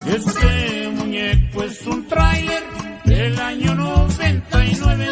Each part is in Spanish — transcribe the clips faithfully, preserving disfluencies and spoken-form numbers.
Este muñeco es un tráiler del año noventa y nueve.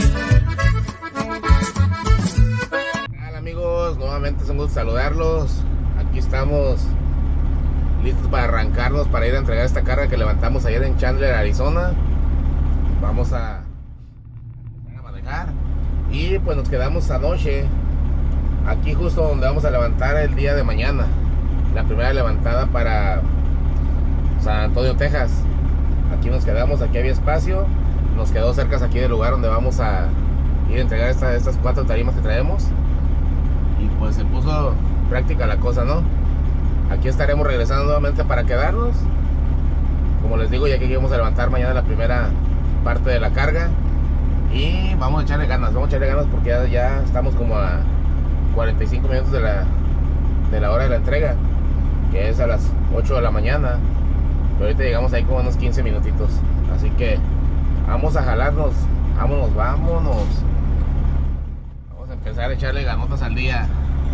Hola amigos, nuevamente es un gusto saludarlos. Aquí estamos listos para arrancarnos para ir a entregar esta carga que levantamos ayer en Chandler, Arizona. Vamos a, a manejar y pues nos quedamos anoche aquí justo donde vamos a levantar el día de mañana. La primera levantada para San Antonio, Texas. Aquí nos quedamos, aquí había espacio. Nos quedó cerca aquí del lugar donde vamos a ir a entregar esta, estas cuatro tarimas que traemos. Y pues se puso práctica la cosa, ¿no? Aquí estaremos regresando nuevamente para quedarnos. Como les digo, ya que vamos a levantar mañana la primera parte de la carga. Y vamos a echarle ganas, vamos a echarle ganas porque ya, ya estamos como a cuarenta y cinco minutos de la, de la hora de la entrega, que es a las ocho de la mañana. Pero ahorita llegamos ahí como unos quince minutitos. Así que vamos a jalarnos. Vámonos, vámonos. Vamos a empezar a echarle ganotas al día.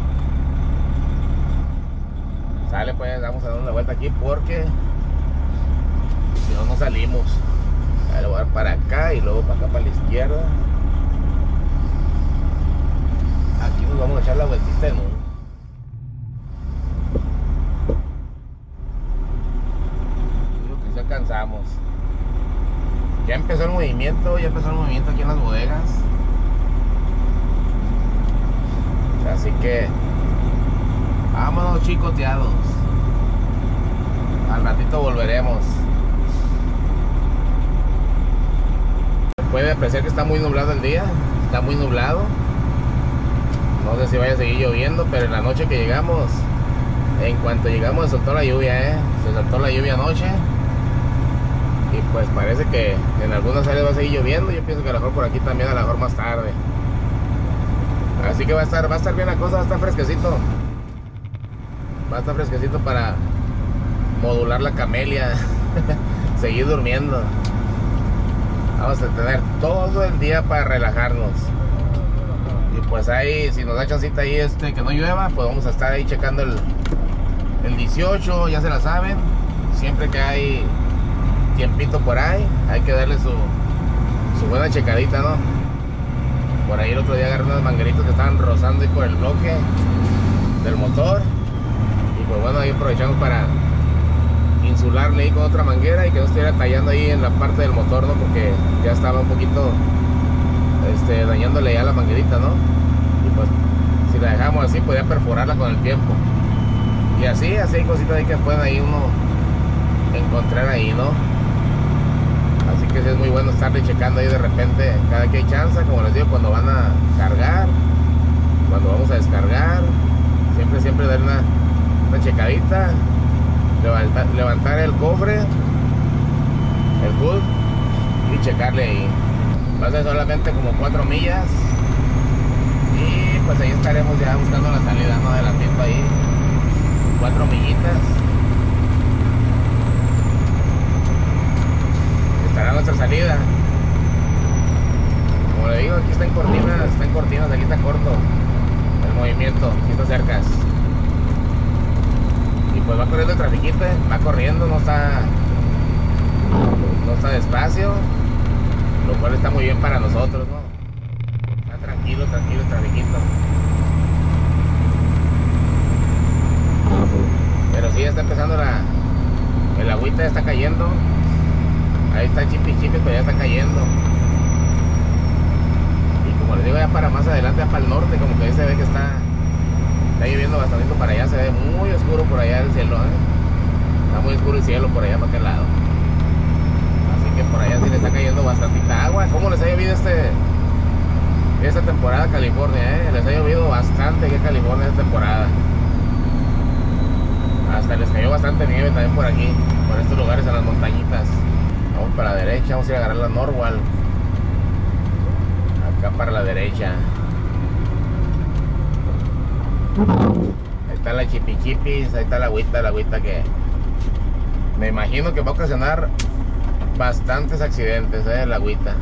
Sale pues, vamos a dar una vuelta aquí porque si no, no salimos. A voy a dar para acá y luego para acá, para la izquierda. Aquí nos vamos a echar la vueltita en un. Cansamos. Ya empezó el movimiento, ya empezó el movimiento aquí en las bodegas. Así que vámonos chicoteados. Al ratito volveremos. Puede apreciar que está muy nublado el día. Está muy nublado. No sé si vaya a seguir lloviendo, pero en la noche que llegamos, en cuanto llegamos se soltó la lluvia, ¿eh? Se soltó la lluvia anoche. Y pues parece que en algunas áreas va a seguir lloviendo. Yo pienso que a lo mejor por aquí también, a lo mejor más tarde. Así que va a estar, va a estar bien la cosa, va a estar fresquecito. Va a estar fresquecito para modular la camelia. Seguir durmiendo. Vamos a tener todo el día para relajarnos. Y pues ahí, si nos da chancita ahí este que no llueva, pues vamos a estar ahí checando el, el dieciocho, ya se la saben. Siempre que hay tiempito por ahí, hay que darle su, su buena checadita, ¿no? Por ahí el otro día agarré unas mangueritas que estaban rozando ahí por el bloque del motor. Y pues bueno, ahí aprovechamos para insularle ahí con otra manguera y que no estuviera tallando ahí en la parte del motor, ¿no? Porque ya estaba un poquito este, dañándole ya la manguerita, ¿no? Y pues si la dejamos así podía perforarla con el tiempo. Y así, así hay cositas ahí que pueden ahí uno encontrar ahí, ¿no? Así que es muy bueno estarle checando ahí de repente cada que hay chance, como les digo, cuando van a cargar, cuando vamos a descargar, siempre, siempre dar una, una checadita, levantar, levantar el cofre, el hood y checarle ahí. Va a ser solamente como cuatro millas y pues ahí estaremos ya buscando la salida, ¿no? De la tienda ahí, cuatro millitas. Estará nuestra salida. Como le digo, aquí está en cortinas, está en cortinas, aquí está corto el movimiento, aquí está cerca. Y pues va corriendo el trafiquito, va corriendo, no está no está despacio, lo cual está muy bien para nosotros, ¿no? Está tranquilo, tranquilo el trafiquito. Pero sí, ya está empezando la el agüita, ya está cayendo. Ahí está chipi chipi, pero ya está cayendo. Y como les digo, ya para más adelante, ya para el norte, como que ahí se ve que está Está lloviendo bastante para allá, se ve muy oscuro por allá el cielo, ¿eh? Está muy oscuro el cielo por allá para aquel lado. Así que por allá sí le está cayendo bastantita agua. ¿Cómo les ha llovido este esta temporada California, eh? Les ha llovido bastante aquí en California esta temporada. Hasta les cayó bastante nieve también por aquí, por estos lugares en las montañitas. Vamos para la derecha, vamos a ir a agarrar la Norwal. Acá para la derecha. Ahí está la chipichipis, ahí está la agüita, la agüita que me imagino que va a ocasionar bastantes accidentes, eh, la agüita.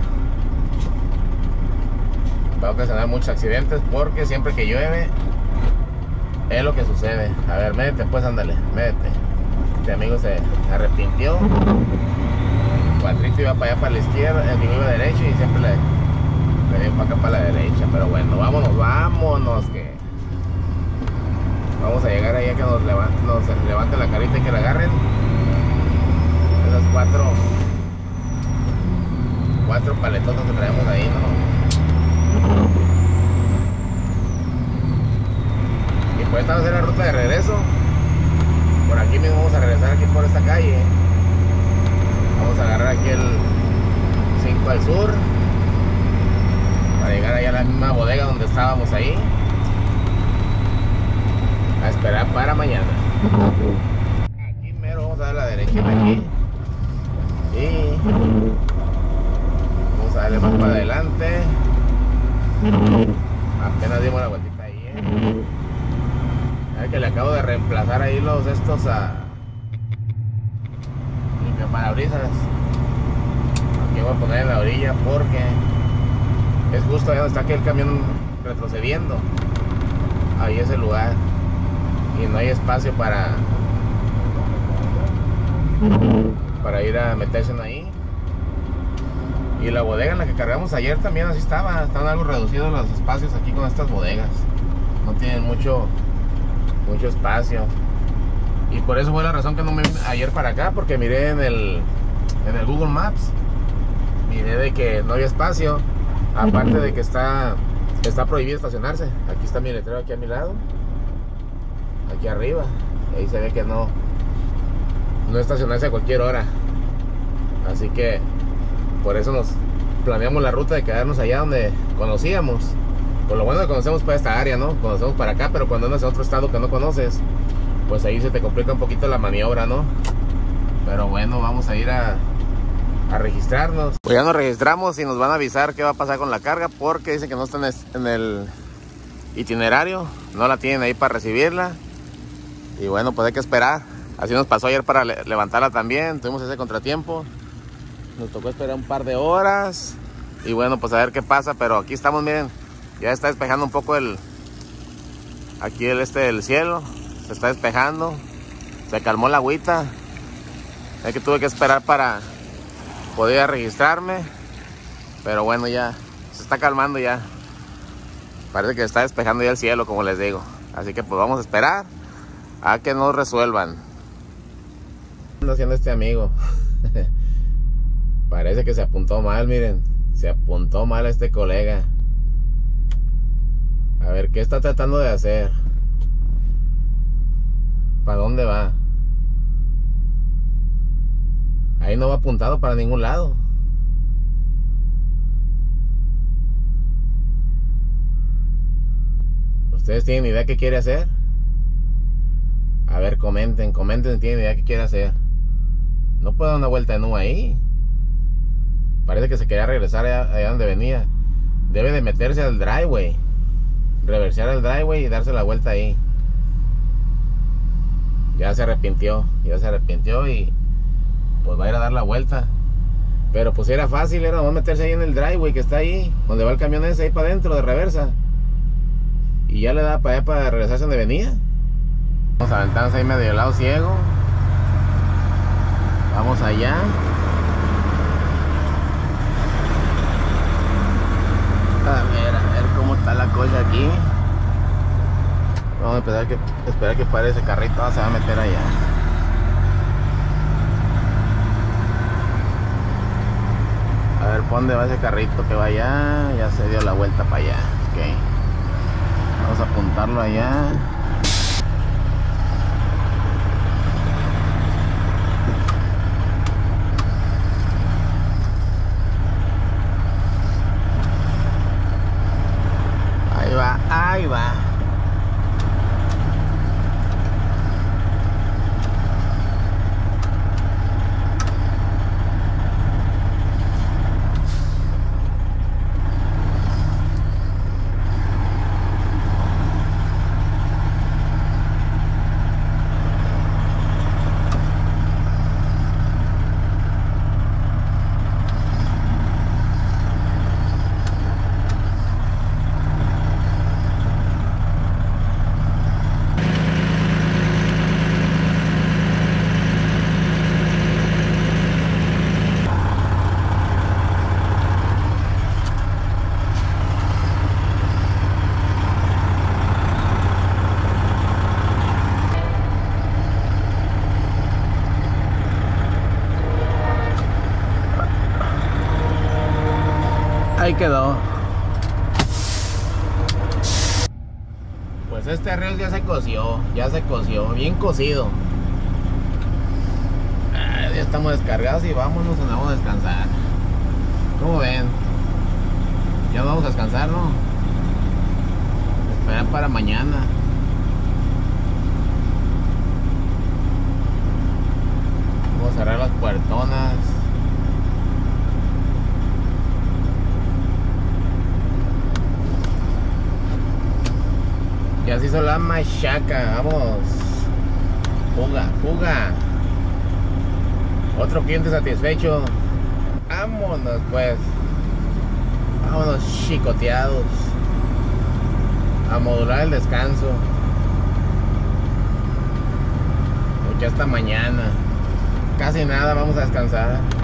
Va a ocasionar muchos accidentes porque siempre que llueve es lo que sucede. A ver, métete pues, ándale, métete. Este amigo se arrepintió. Cuatrito iba para allá para la izquierda, el iba derecho y siempre le, le dio para acá para la derecha. Pero bueno, vámonos, vámonos que vamos a llegar ahí a que nos levanten, nos levanten la carita y que la agarren. Esas cuatro cuatro paletotas que traemos ahí, ¿no? Y pues esta va a ser la ruta de regreso. Por aquí mismo vamos a regresar aquí por esta calle. Vamos a agarrar aquí el cinco al sur para llegar allá a la misma bodega donde estábamos ahí, a esperar para mañana. Aquí mero vamos a dar la derechita aquí y vamos a darle más para adelante. Apenas dimos la vueltita ahí, ¿eh? A ver que le acabo de reemplazar ahí los estos a limpiaparabrisas. Aquí voy a poner en la orilla porque es justo ahí donde está aquí el camión retrocediendo. Ahí es el lugar y no hay espacio para para ir a meterse en ahí. Y la bodega en la que cargamos ayer también así estaba. Están algo reducidos los espacios aquí con estas bodegas. No tienen mucho mucho espacio. Y por eso fue la razón que no me vine ayer para acá, porque miré en el en el Google Maps, miré de que no había espacio. Aparte de que está está prohibido estacionarse. Aquí está mi letrero aquí a mi lado, aquí arriba. Ahí se ve que no no estacionarse a cualquier hora. Así que por eso nos planeamos la ruta de quedarnos allá donde conocíamos. Por lo bueno que conocemos para esta área, ¿no? Conocemos para acá, pero cuando andas en otro estado que no conoces, pues ahí se te complica un poquito la maniobra, ¿no? Pero bueno, vamos a ir a, a registrarnos. Pues ya nos registramos y nos van a avisar qué va a pasar con la carga, porque dicen que no está en el itinerario, no la tienen ahí para recibirla. Y bueno, pues hay que esperar. Así nos pasó ayer para le levantarla también, tuvimos ese contratiempo. Nos tocó esperar un par de horas. Y bueno, pues a ver qué pasa, pero aquí estamos, miren. Ya está despejando un poco el... Aquí el este del cielo. Se está despejando. Se calmó la agüita. Es que tuve que esperar para poder registrarme. Pero bueno, ya se está calmando ya. Parece que está despejando ya el cielo, como les digo. Así que pues vamos a esperar a que nos resuelvan. ¿Qué anda haciendo este amigo? Parece que se apuntó mal, miren. Se apuntó mal a este colega. A ver, ¿qué está tratando de hacer? ¿Para dónde va? Ahí no va apuntado para ningún lado. ¿Ustedes tienen idea qué quiere hacer? A ver, comenten, comenten si tienen idea qué quiere hacer. No puede dar una vuelta de nuevo ahí. Parece que se quería regresar allá, allá donde venía. Debe de meterse al driveway, reversear el driveway y darse la vuelta ahí. Ya se arrepintió, ya se arrepintió y pues va a ir a dar la vuelta. Pero pues era fácil, era nomás meterse ahí en el driveway que está ahí, donde va el camión ese, ahí para adentro de reversa. Y ya le da para allá para regresarse donde venía. Vamos a aventarnos ahí medio lado ciego. Vamos allá. A ver, a ver cómo está la cosa aquí. Vamos a empezar que, esperar que pare ese carrito. Se va a meter allá. A ver, ¿por dónde va ese carrito que va allá? Ya se dio la vuelta para allá. Ok. Vamos a apuntarlo allá. Ahí va, ahí va. ahí quedó. Pues este arroz ya se coció, ya se coció, bien cocido. Ah, ya estamos descargados y vámonos, nos vamos a descansar. ¿Cómo ven? Ya vamos a descansar, ¿no? Esperar para mañana. Vamos a cerrar las puertonas. Ya se hizo la machaca, vamos. Fuga, fuga. Otro cliente satisfecho. Vámonos pues. Vámonos chicoteados. A modular el descanso. Porque hasta mañana. Casi nada, vamos a descansar.